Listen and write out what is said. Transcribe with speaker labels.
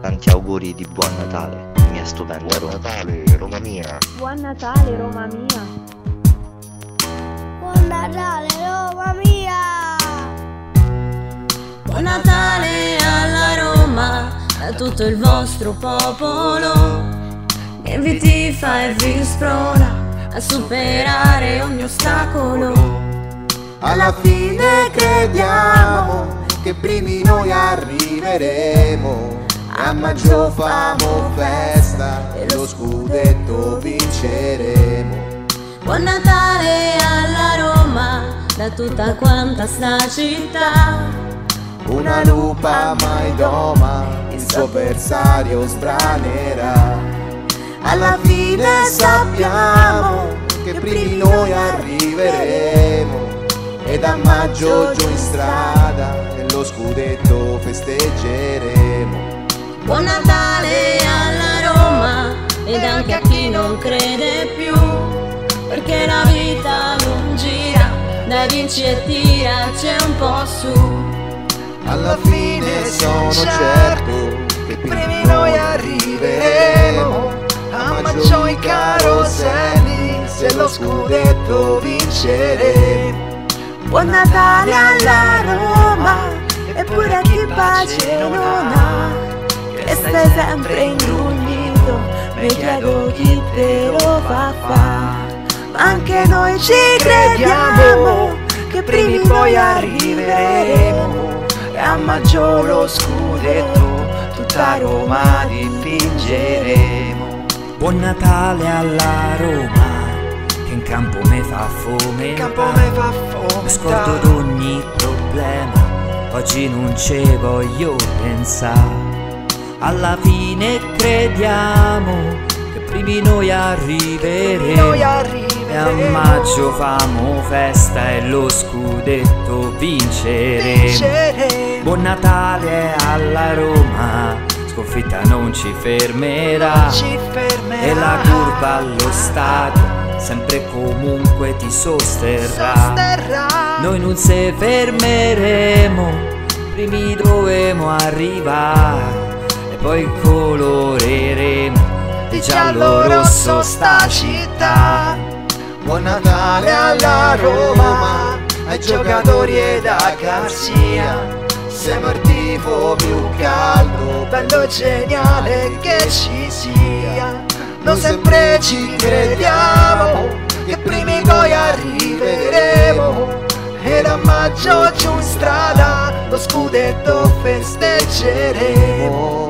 Speaker 1: Tanti auguri di buon Natale, mia stupenda Roma.
Speaker 2: Buon Natale, Roma mia.
Speaker 3: Buon Natale, Roma mia.
Speaker 4: Buon Natale, Roma mia.
Speaker 5: Buon Natale alla Roma, a tutto il vostro popolo, che vi tifa e vi sprona a superare ogni ostacolo.
Speaker 6: Alla fine crediamo che primi noi arriveremo, a maggio famo festa e lo scudetto vinceremo.
Speaker 5: Buon Natale alla Roma, da tutta quanta sta città.
Speaker 6: Una lupa mai doma, il suo avversario sbranerà. Alla fine sappiamo che primi noi arriveremo, ed a maggio giù in strada e lo scudetto festeggeremo.
Speaker 5: Buon Natale alla Roma, ed anche a chi non crede più, perché la vita non gira, dai vinci e tiraci un po' su.
Speaker 6: Alla fine sono certo che primi noi arriveremo, a maggio i caroselli, se lo scudetto vinceremo.
Speaker 3: Buon Natale alla Roma, eppure a chi pace non ha, che stai sempre ingrugnito, mi chiedo chi te lo fa fare. Ma anche noi ci crediamo che primi poi arriveremo, e a maggio lo scudetto tutta Roma dipingeremo.
Speaker 7: Buon Natale alla Roma, che in campo me fa fomentare, mi scordo d'ogni problema, oggi non ce voglio pensare. Alla fine crediamo che primi noi arriveremo, e a maggio famo festa e lo scudetto vinceremo. Buon Natale alla Roma, sconfitta non ci fermerà, e la curva allo stadio sempre e comunque ti sosterrà. Noi non se fermeremo, primi dovremo arrivare, e poi coloreremo di giallo rosso sta città.
Speaker 6: Buon Natale alla Roma, ai giocatori ed a Garcia, siamo il tifo più caldo, bello e geniale che ci sia. Noi sempre ci crediamo che primi poi arriveremo, ed a maggio giù in strada lo scudetto festeggeremo.